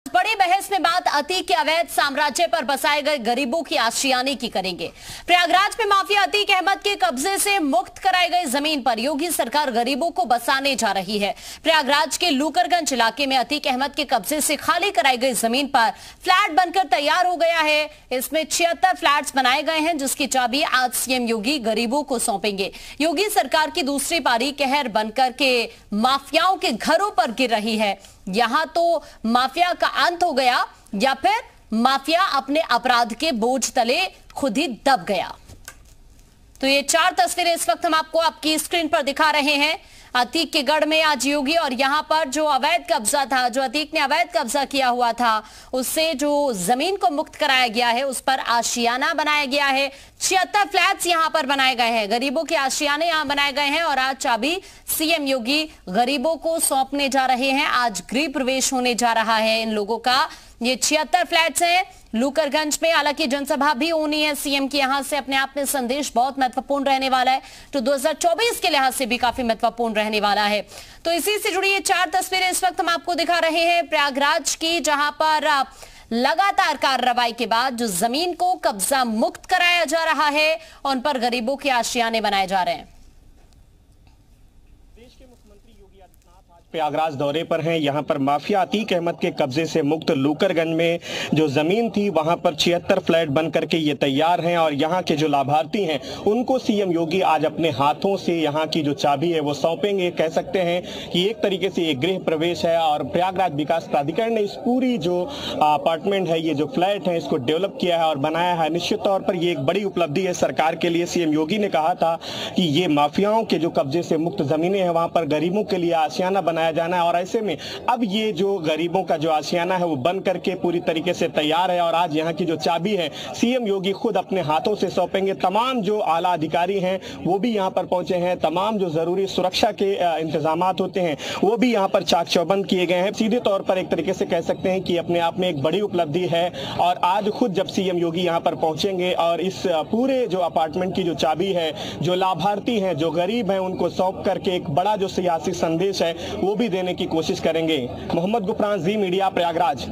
बड़ी बहस में बात अतीक के अवैध साम्राज्य पर बसाए गए गरीबों की आशियाने की करेंगे। प्रयागराज में माफिया अतीक अहमद के कब्जे से मुक्त कराई गई जमीन पर योगी सरकार गरीबों को बसाने जा रही है। प्रयागराज के लूकरगंज इलाके में अतीक अहमद के कब्जे से खाली कराई गई जमीन पर फ्लैट बनकर तैयार हो गया है। इसमें 76 फ्लैट्स बनाए गए हैं, जिसकी चाबी आज सीएम योगी गरीबों को सौंपेंगे। योगी सरकार की दूसरी पारी कहर बनकर के माफियाओं के घरों पर गिर रही है। यहां तो माफिया का अंत हो गया या फिर माफिया अपने अपराध के बोझ तले खुद ही दब गया। तो ये 4 तस्वीरें इस वक्त हम आपको आपकी स्क्रीन पर दिखा रहे हैं। अतीक के गढ़ में आज योगी और यहां पर जो अवैध कब्जा था, जो अतीक ने अवैध कब्जा किया हुआ था, उससे जो जमीन को मुक्त कराया गया है, उस पर आशियाना बनाया गया है। 76 फ्लैट्स यहां पर बनाए गए हैं, गरीबों के आशियाने यहां बनाए गए हैं और आज चाबी सीएम योगी गरीबों को सौंपने जा रहे हैं। आज गृह प्रवेश होने जा रहा है इन लोगों का। ये 76 फ्लैट्स हैं लूकरगंज में। हालांकि जनसभा भी होनी है सीएम की, यहां से अपने आप में संदेश बहुत महत्वपूर्ण रहने वाला है, तो 2024 के लिहाज से भी काफी महत्वपूर्ण रहने वाला है। तो इसी से जुड़ी ये 4 तस्वीरें इस वक्त हम आपको दिखा रहे हैं प्रयागराज की, जहां पर लगातार कार्रवाई के बाद जो जमीन को कब्जा मुक्त कराया जा रहा है, उन पर गरीबों के आशियाने बनाए जा रहे हैं। प्रयागराज दौरे पर हैं। यहां पर माफिया अतीक अहमद के कब्जे से मुक्त लूकरगंज में जो जमीन थी, वहां पर 76 फ्लैट बन करके ये तैयार हैं और यहां के जो लाभार्थी हैं उनको सीएम योगी आज अपने हाथों से यहां की जो चाबी है वो सौंपेंगे। कह सकते हैं कि एक तरीके से ये गृह प्रवेश है और प्रयागराज विकास प्राधिकरण ने इस पूरी जो अपार्टमेंट है, ये जो फ्लैट है, इसको डेवलप किया है और बनाया है। निश्चित तौर पर ये एक बड़ी उपलब्धि है सरकार के लिए। सीएम योगी ने कहा था कि ये माफियाओं के जो कब्जे से मुक्त जमीनें हैं, वहां पर गरीबों के लिए आशियाना बनाया जाना है और ऐसे में अब ये जो गरीबों का जो आशियाना है वो बन करके पूरी तरीके से तैयार है और आज यहाँ की जो चाबी है सीएम योगी खुद अपने हाथों से सौंपेंगे। तमाम जो आला अधिकारी हैं वो भी यहाँ पर पहुंचे हैं, तमाम जो जरूरी सुरक्षा के इंतजामात होते हैं वो भी यहाँ पर चाक चौबंद किए गए हैं। सीधे तौर पर एक तरीके से कह सकते हैं कि अपने आप में एक बड़ी उपलब्धि है और आज खुद जब सीएम योगी यहाँ पर पहुंचेंगे और इस पूरे जो अपार्टमेंट की जो चाबी है, जो लाभार्थी हैं, जो गरीब हैं, उनको सौंप करके एक बड़ा जो सियासी संदेश है वो भी देने की कोशिश करेंगे। मोहम्मद गुफरान, जी मीडिया, प्रयागराज।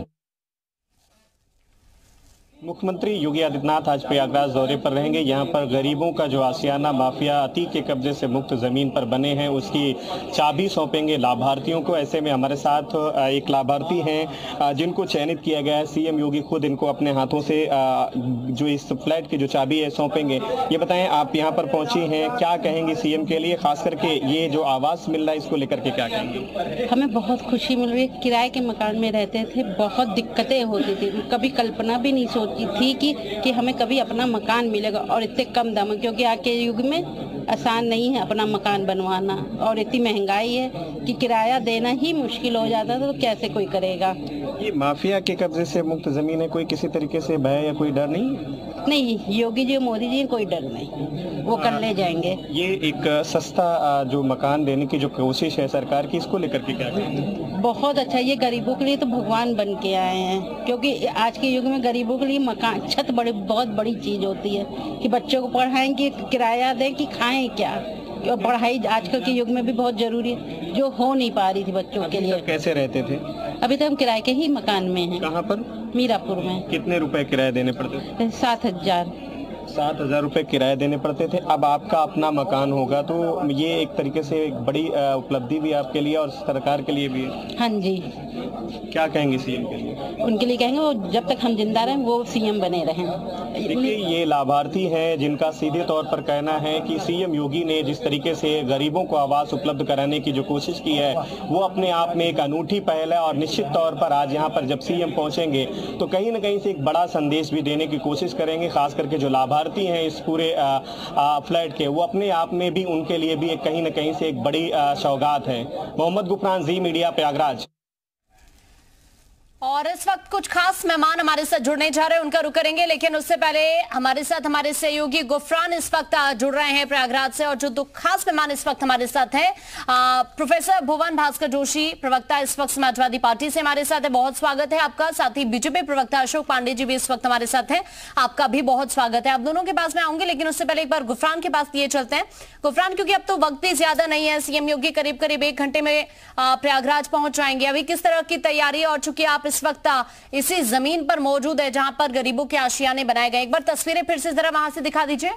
मुख्यमंत्री योगी आदित्यनाथ आज प्रयागराज दौरे पर रहेंगे। यहां पर गरीबों का जो आशियाना माफिया अतीक के कब्जे से मुक्त जमीन पर बने हैं उसकी चाबी सौंपेंगे लाभार्थियों को। ऐसे में हमारे साथ एक लाभार्थी हैं जिनको चयनित किया गया है। सीएम योगी खुद इनको अपने हाथों से जो इस फ्लैट की जो चाबी है सौंपेंगे। ये बताएं, आप यहाँ पर पहुंची हैं, क्या कहेंगे सीएम के लिए, खास करके ये जो आवास मिल रहा है इसको लेकर के क्या कहेंगे? हमें बहुत खुशी मिल रही है। किराए के मकान में रहते थे, बहुत दिक्कतें होती थी, कभी कल्पना भी नहीं थी कि हमें कभी अपना मकान मिलेगा और इतने कम दाम, क्योंकि आज के युग में आसान नहीं है अपना मकान बनवाना और इतनी महंगाई है कि किराया देना ही मुश्किल हो जाता था, तो कैसे कोई करेगा। ये माफिया के कब्जे से मुक्त जमीन है, कोई किसी तरीके से भय या कोई डर नहीं, योगी जी मोदी जी कोई डर नहीं, वो कर ले जाएंगे। ये एक सस्ता जो मकान देने की जो कोशिश है सरकार की, इसको लेकर के क्या कहेंगे? बहुत अच्छा, ये गरीबों के लिए तो भगवान बन के आए हैं, क्योंकि आज के युग में गरीबों के लिए मकान, छत बहुत बड़ी चीज होती है कि बच्चों को पढ़ाएं कि किराया दें कि खाएं क्या। पढ़ाई आजकल के युग में भी बहुत जरूरी है, जो हो नहीं पा रही थी बच्चों के लिए। कैसे रहते थे? अभी तो हम किराए के ही मकान में हैं। कहाँ पर? मीरापुर में। कितने रुपए किराया देने पड़ते थे? 7,000 रुपए किराया देने पड़ते थे। अब आपका अपना मकान होगा तो ये एक तरीके से एक बड़ी उपलब्धि भी आपके लिए और सरकार के लिए भी है। हाँ जी। क्या कहेंगे सीएम के लिए? उनके लिए कहेंगे वो जब तक हम जिंदा रहें वो सीएम बने रहें। देखिए, ये लाभार्थी हैं जिनका सीधे तौर पर कहना है कि सीएम योगी ने जिस तरीके से गरीबों को आवास उपलब्ध कराने की जो कोशिश की है वो अपने आप में एक अनूठी पहल है और निश्चित तौर पर आज यहाँ पर जब सीएम पहुंचेंगे तो कहीं न कहीं से एक बड़ा संदेश भी देने की कोशिश करेंगे। खास करके जो लाभार्थी हैं इस पूरे फ्लैट के, वो अपने आप में भी उनके लिए भी कहीं न कहीं से एक बड़ी सौगात है। मोहम्मद गुफरान, जी मीडिया, प्रयागराज। और इस वक्त कुछ खास मेहमान हमारे साथ जुड़ने जा रहे हैं, उनका रुख करेंगे, लेकिन उससे पहले हमारे साथ हमारे सहयोगी गुफरान इस वक्त जुड़ रहे हैं प्रयागराज से। और जो दो खास मेहमान इस वक्त हमारे साथ हैं, प्रोफेसर भुवन भास्कर जोशी, प्रवक्ता इस वक्त समाजवादी पार्टी से हमारे साथ है, बहुत स्वागत है आपका। साथ ही बीजेपी प्रवक्ता अशोक पांडे जी भी इस वक्त हमारे साथ हैं, आपका भी बहुत स्वागत है। आप दोनों के पास में आऊंगे, लेकिन उससे पहले एक बार गुफरान के पास लिए चलते हैं। गुफरान, क्योंकि अब तो वक्त भी ज्यादा नहीं है, सीएम योगी करीब करीब 1 घंटे में प्रयागराज पहुंच जाएंगे, अभी किस तरह की तैयारी, और चूंकि आप इस वक्त इसी जमीन पर मौजूद है जहां पर गरीबों के आशियाने बनाए गए। एक बार तस्वीरें फिर से जरा वहां से दिखा दीजिए।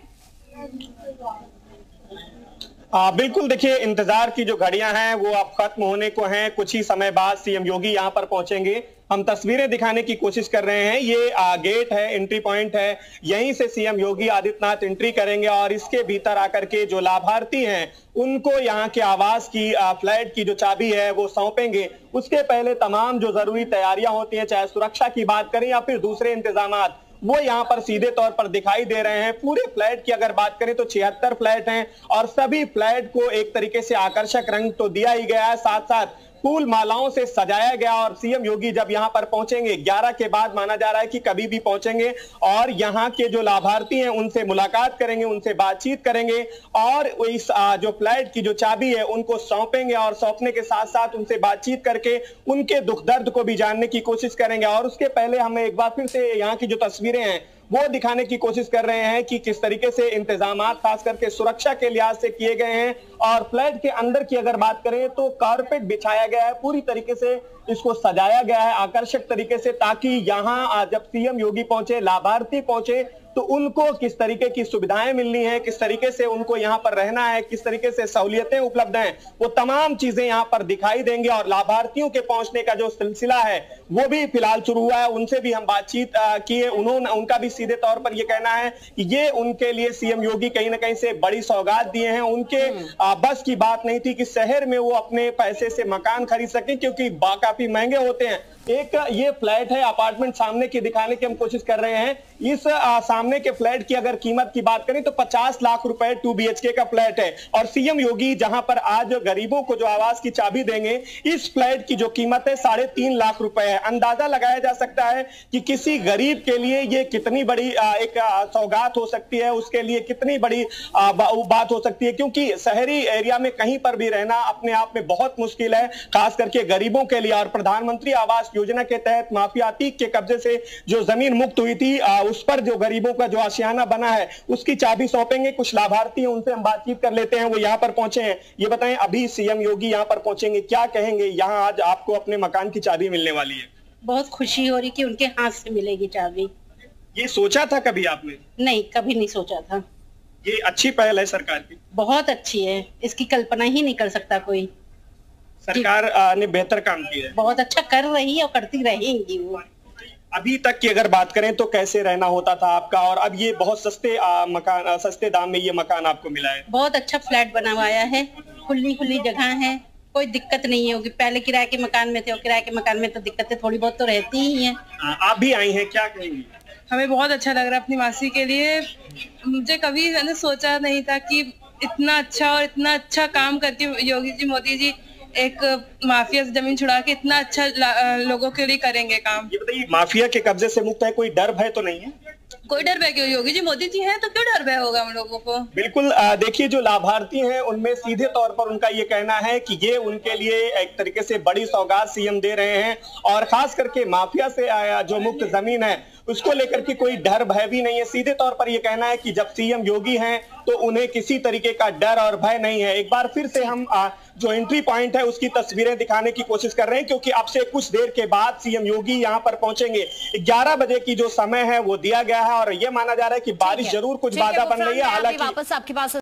बिल्कुल, देखिए इंतजार की जो घड़ियां हैं वो अब खत्म होने को हैं। कुछ ही समय बाद सीएम योगी यहां पर पहुंचेंगे। हम तस्वीरें दिखाने की कोशिश कर रहे हैं। ये गेट है, एंट्री पॉइंट है, यहीं से सीएम योगी आदित्यनाथ एंट्री करेंगे और इसके भीतर आकर के जो लाभार्थी हैं उनको यहाँ के आवास की फ्लैट की जो चाबी है वो सौंपेंगे। उसके पहले तमाम जो जरूरी तैयारियां होती हैं, चाहे सुरक्षा की बात करें या फिर दूसरे इंतजामात, वो यहाँ पर सीधे तौर पर दिखाई दे रहे हैं। पूरे फ्लैट की अगर बात करें तो 76 फ्लैट हैं और सभी फ्लैट को एक तरीके से आकर्षक रंग तो दिया ही गया है, साथ साथ फूल मालाओं से सजाया गया। और सीएम योगी जब यहां पर पहुंचेंगे 11 के बाद माना जा रहा है कि कभी भी पहुंचेंगे और यहां के जो लाभार्थी हैं उनसे मुलाकात करेंगे, उनसे बातचीत करेंगे और इस जो फ्लैट की जो चाबी है उनको सौंपेंगे और सौंपने के साथ साथ उनसे बातचीत करके उनके दुख दर्द को भी जानने की कोशिश करेंगे। और उसके पहले हमें एक बार फिर से यहाँ की जो तस्वीरें हैं वो दिखाने की कोशिश कर रहे हैं कि किस तरीके से इंतजामात खास करके सुरक्षा के लिहाज से किए गए हैं। और फ्लैट के अंदर की अगर बात करें तो कारपेट बिछाया गया है, पूरी तरीके से इसको सजाया गया है आकर्षक तरीके से, ताकि यहाँ जब सीएम योगी पहुंचे, लाभार्थी पहुंचे तो उनको किस तरीके की सुविधाएं मिलनी है, किस तरीके से उनको यहाँ पर रहना है, किस तरीके से सहूलियतें उपलब्ध हैं, वो तमाम चीजें यहाँ पर दिखाई देंगे। और लाभार्थियों के पहुंचने का जो सिलसिला है वो भी फिलहाल शुरू हुआ है। उनसे भी हम बातचीत किए, उनका भी सीधे तौर पर ये कहना है कि ये उनके लिए सीएम योगी कहीं ना कहीं से बड़ी सौगात दिए हैं। उनके बस की बात नहीं थी कि शहर में वो अपने पैसे से मकान खरीद सकें, क्योंकि काफी महंगे होते हैं। एक ये फ्लैट है, अपार्टमेंट सामने की दिखाने की हम कोशिश कर रहे हैं। इस सामने के फ्लैट की अगर कीमत की बात करें तो 50 लाख रुपए 2 BHK का फ्लैट है। और सीएम योगी जहां पर आज गरीबों को जो आवास की चाबी देंगे, इस फ्लैट की जो कीमत है 3.5 लाख रुपए है। अंदाजा लगाया जा सकता है कि किसी गरीब के लिए ये कितनी बड़ी एक सौगात हो सकती है, उसके लिए कितनी बड़ी बात हो सकती है, क्योंकि शहरी एरिया में कहीं पर भी रहना अपने आप में बहुत मुश्किल है, खास करके गरीबों के लिए। और प्रधानमंत्री आवास योजना के तहत माफिया अतीक के कब्जे से जो जमीन मुक्त हुई थी, उस पर जो गरीबों का जो आशियाना बना है उसकी चाबी सौंपेंगे। कुछ लाभार्थी हैं, उनसे हम बातचीत कर लेते हैं, वो यहाँ पर पहुंचे हैं। ये बताएं, अभी सीएम योगी यहाँ पर पहुंचेंगे, क्या कहेंगे? यहाँ आज आपको अपने मकान की चाबी मिलने वाली है। बहुत खुशी हो रही कि उनके हाथ से मिलेगी चाबी। ये सोचा था कभी आपने? नहीं, कभी नहीं सोचा था। ये अच्छी पहल है सरकार की, बहुत अच्छी है, इसकी कल्पना ही नहीं कर सकता कोई। सरकार ने बेहतर काम किया है, बहुत अच्छा कर रही है और करती रहेंगी वो। अभी तक की अगर बात करें तो कैसे रहना होता था आपका, और अब ये बहुत सस्ते मकान, सस्ते दाम में ये मकान आपको मिला है। बहुत अच्छा फ्लैट बनवाया है, खुली जगह है, कोई दिक्कत नहीं होगी। पहले किराए के मकान में थे और किराए के मकान में तो दिक्कतें थोड़ी बहुत तो रहती ही हैं। आप भी आई हैं, क्या कहेंगी? हमें बहुत अच्छा लग रहा है अपनी मासी के लिए। मुझे कभी मैंने सोचा नहीं था कि इतना अच्छा काम करके योगी जी, मोदी जी एक माफिया से जमीन छुड़ा के इतना अच्छा लोगों के लिए करेंगे काम। ये बताइए, माफिया के कब्जे से मुक्त है, कोई डर भय तो नहीं है? कोई डर भय क्यों, योगी जी मोदी जी हैं तो क्यों डर भय होगा हम लोगों को। बिल्कुल, देखिए जो लाभार्थी हैं उनमें सीधे तौर पर उनका ये कहना है कि ये उनके लिए एक तरीके से बड़ी सौगात सीएम दे रहे हैं। और खास करके माफिया से जो मुक्त जमीन है उसको लेकर के कोई डर भय भी नहीं है। सीधे तौर पर ये कहना है कि जब सीएम योगी हैं तो उन्हें किसी तरीके का डर और भय नहीं है। एक बार फिर से हम जो एंट्री पॉइंट है उसकी तस्वीरें दिखाने की कोशिश कर रहे हैं, क्योंकि अब से कुछ देर के बाद सीएम योगी यहाँ पर पहुंचेंगे। 11 बजे की जो समय है वो दिया गया है और ये माना जा रहा है कि बारिश जरूर कुछ बाधा बन रही है। हालांकि वापस आपके पास